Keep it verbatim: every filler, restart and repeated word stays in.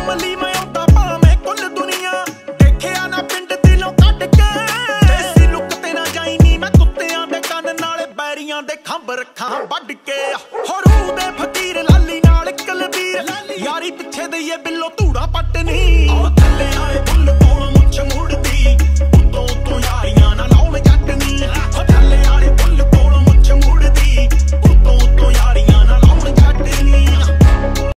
ਅਮਲੀ ਮੈਂ ਆਉਂਦਾ ਭਾਵੇਂ ਕੁੱਲ ਦੁਨੀਆ ਦੇਖਿਆ ਨਾ ਪਿੰਡ ਦਿਲੋਂ ਕੱਢ ਕੇ ਦੇਸੀ ਲੁੱਕ ਤੇ ਨਾ ਜਾਈ ਨੀ ਮੈਂ ਕੁੱਤਿਆਂ ਦੇ ਕੰਨ ਨਾਲੇ ਬੈਰੀਆਂ ਦੇ ਖੰਭ ਰੱਖਾਂ ਵੱਢ ਕੇ ਹੋਰੂ ਦੇ ਫਕੀਰ ਲਾਲੀ ਨਾਲ ਕਲਬੀਰ ਯਾਰੀ ਪਿੱਛੇ ਦਈਏ ਬਿੱਲੋ ਤੂੰ